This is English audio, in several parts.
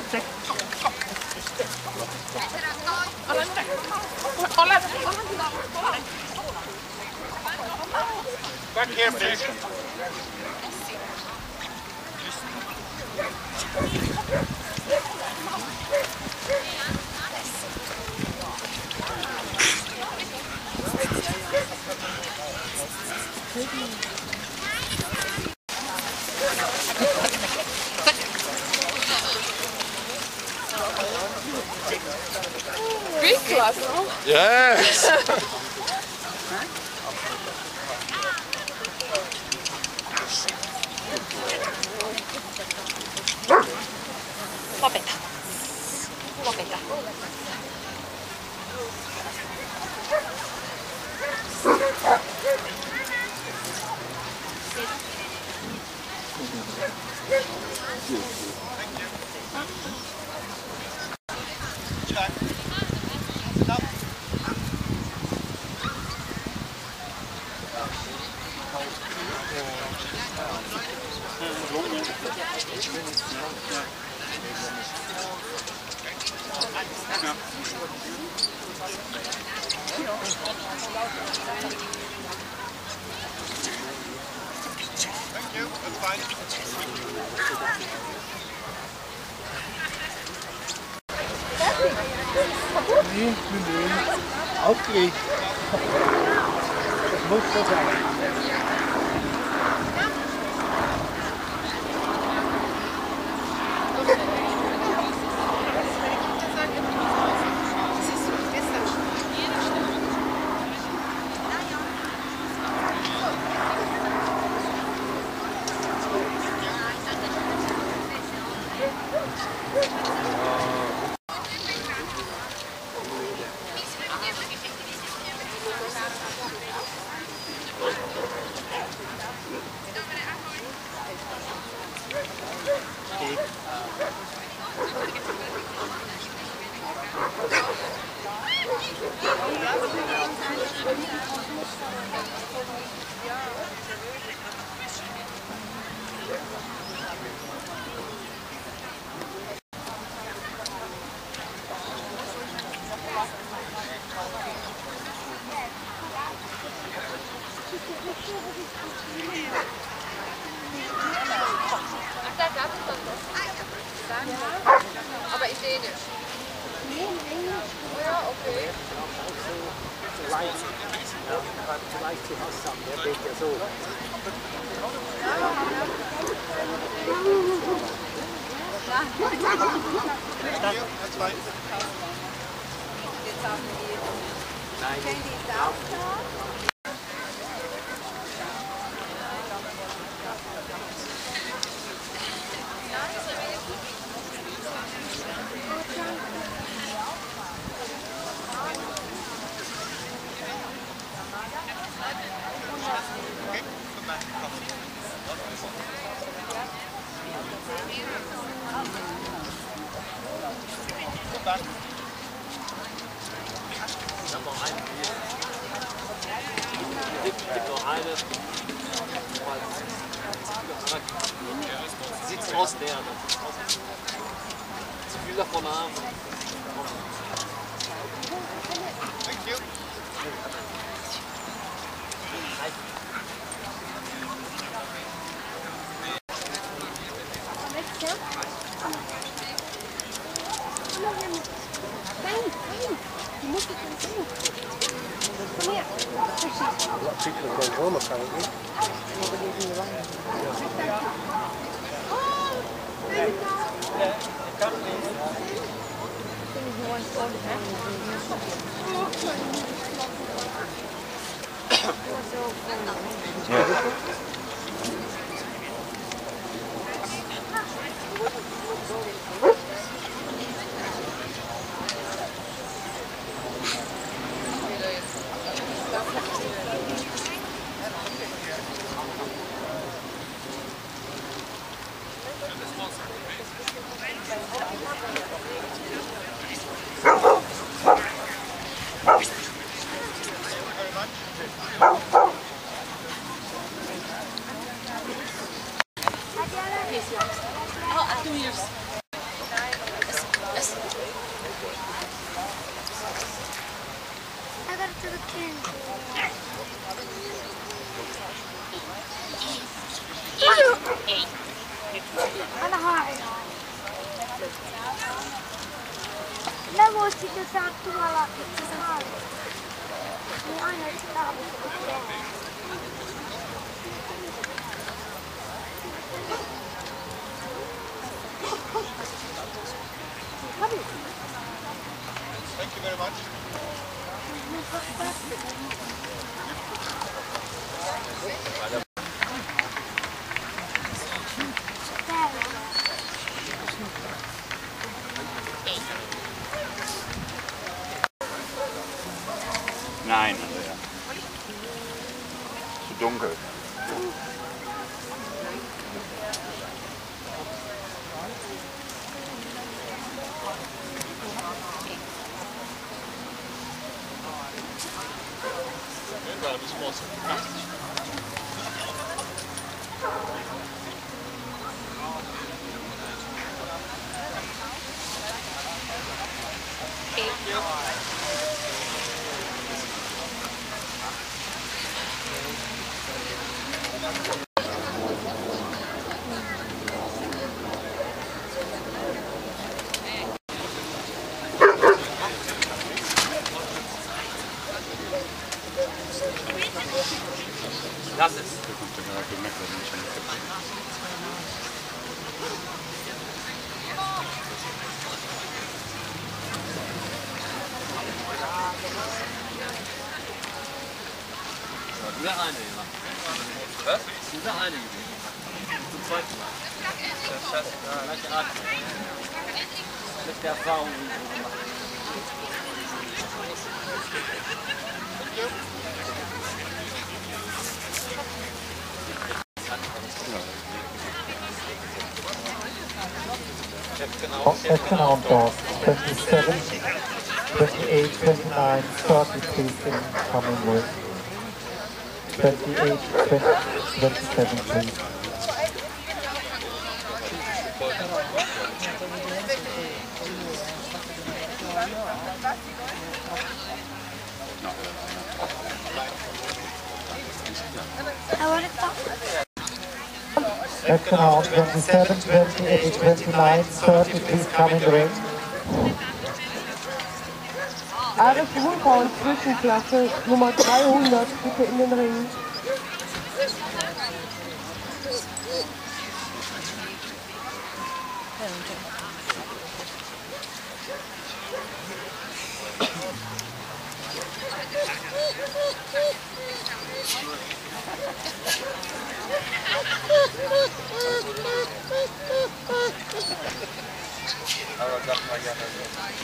Back here, please. Greek class, no? Yes. Lopeta. Lopeta. Thank you, that's fine. Nee, aufgelegt. Das muss so sein. Aber in Dänisch. Ja, okay. Vielleicht zu Hause haben, der geht ja so. Nein, Sieht's aus leer. Zu viel davon haben. Thank you. Sitten sä oot tuolla haalissa. Niin aina taavissa pitää. Thank you very much. Nein, Andrea. Zu dunkel. Lass es. Nur eine gemacht. Was? Nur eine gewesen. Zum zweiten Mal. Das ist scheißegal. Gleiche Art. Mit der Erfahrung, die wir gemacht haben. Afghan outdoors, 27, 28, 29, 30, please, incoming with 28, 20, 27, please. Afghan out, 27, 28, 29, 30, please come in the ring. Alles Wohlbau, Zwischenklasse, Nummer 300, bitte in den Ring. Aber sag mal gerne so.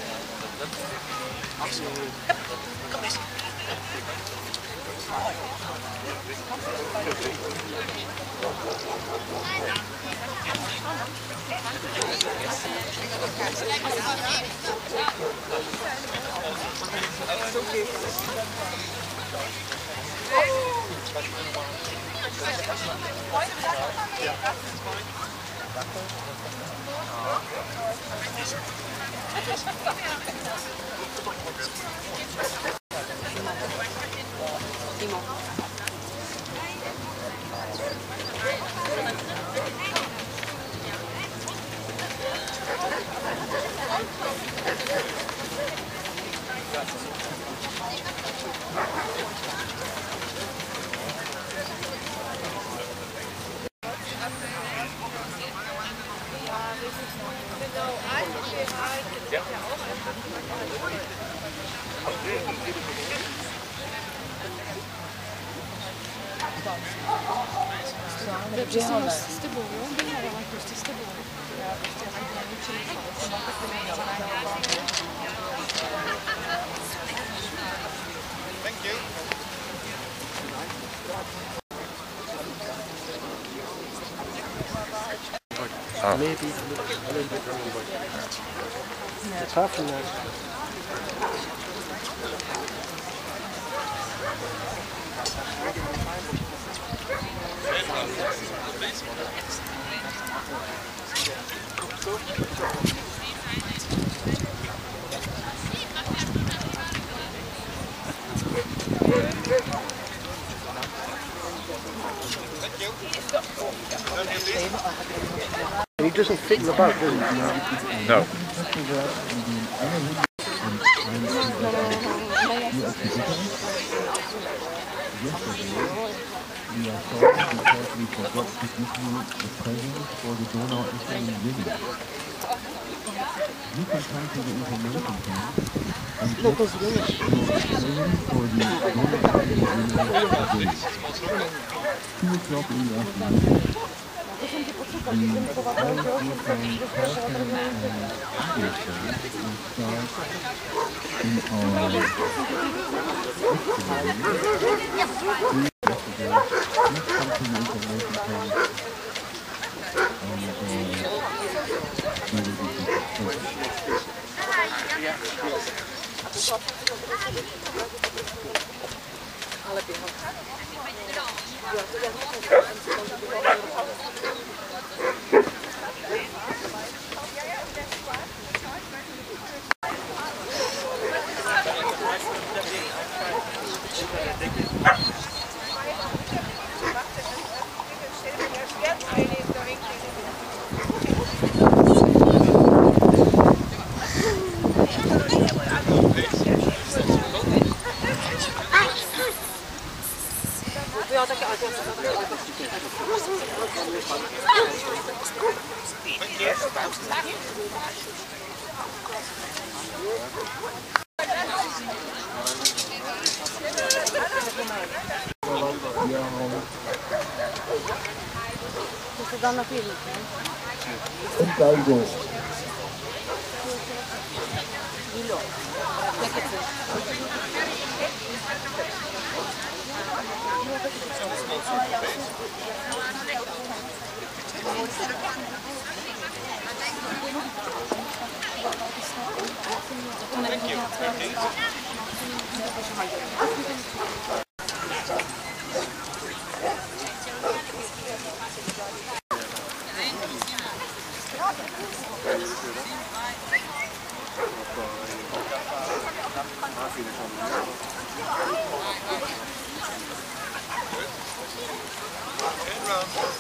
Thank you. Maybe a little bit wrong, but it's half a night. Thank you. He doesn't fit in the boat, does he? No. We are sorry because we forgot to give you the present for the Donaueschingen village. You can come to the information camp and get your present for the Donaueschingen village today. 2 o'clock in the afternoon. The price you can parking and video service will start in our Round.